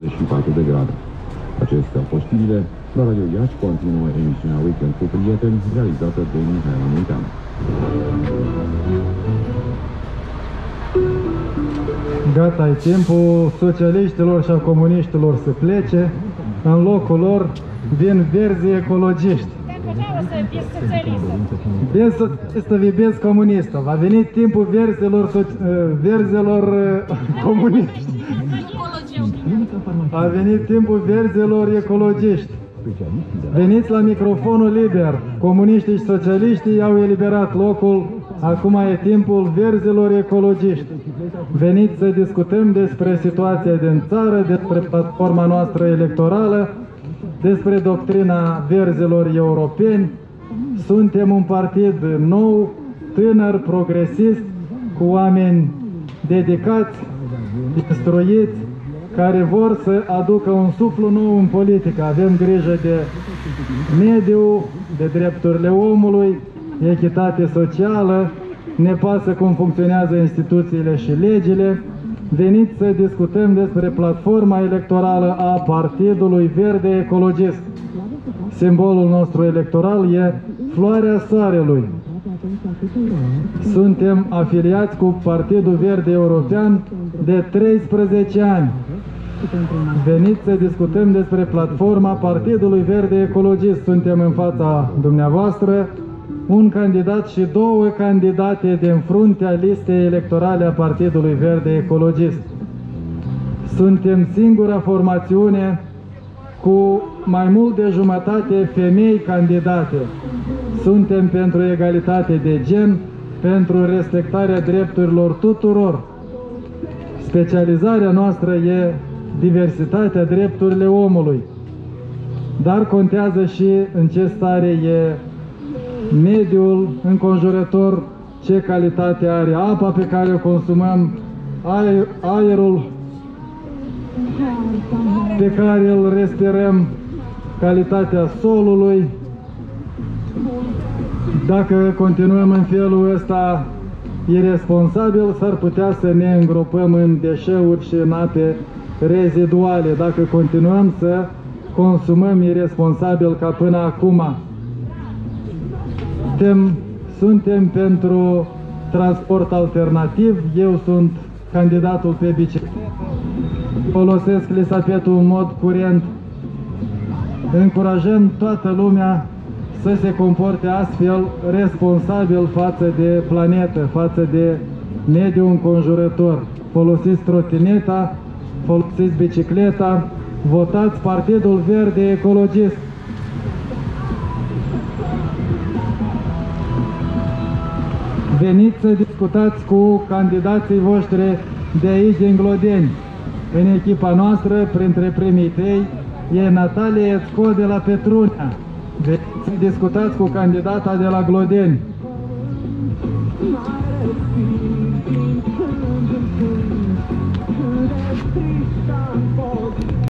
4 de grade. Acestea au fost știrile. La Radio Iași continuă emisiunea Weekend cu prieteni, realizată de Mihaela Munteanu. Gata, e timpul socialiștilor și a comuniștilor să plece. În locul lor vin verzi ecologiști. Без socialistă, без comunistă. Va veni timpul verzelor comuniști. A venit timpul verzilor ecologiști. Veniți la microfonul liber. Comuniștii și socialiștii au eliberat locul. Acum e timpul verzilor ecologiști. Veniți să discutăm despre situația din țară, despre platforma noastră electorală, despre doctrina verzilor europeni. Suntem un partid nou, tânăr, progresist, cu oameni dedicați, instruiți, care vor să aducă un suflu nou în politică. Avem grijă de mediu, de drepturile omului, echitate socială, ne pasă cum funcționează instituțiile și legile. Veniți să discutăm despre platforma electorală a Partidului Verde Ecologist. Simbolul nostru electoral e floarea soarelui. Suntem afiliați cu Partidul Verde European de 13 ani. Veniți să discutăm despre platforma Partidului Verde Ecologist. Suntem în fața dumneavoastră, un candidat și două candidate din fruntea listei electorale a Partidului Verde Ecologist. Suntem singura formațiune cu mai mult de jumătate femei candidate. Suntem pentru egalitate de gen, pentru respectarea drepturilor tuturor. Specializarea noastră e diversitatea, drepturile omului. Dar contează și în ce stare e mediul înconjurător, ce calitate are apa pe care o consumăm, aerul pe care îl respirăm, calitatea solului. Dacă continuăm în felul ăsta irresponsabil, s-ar putea să ne îngropăm în deșeuri și în ape reziduale, dacă continuăm să consumăm irresponsabil ca până acum. Suntem pentru transport alternativ. Eu sunt candidatul pe bicicletă. Folosesc lisapetul în mod curent. Încurajăm toată lumea să se comporte astfel responsabil față de planetă, față de mediul înconjurător. Folosiți trotineta, folosiți bicicleta, votați Partidul Verde Ecologist. Veniți să discutați cu candidații voștri de aici din Glodeni. În echipa noastră, printre primii 3, e Natalia Ețco de la Petrunia. Veniți să discutați cu candidata de la Glodeni.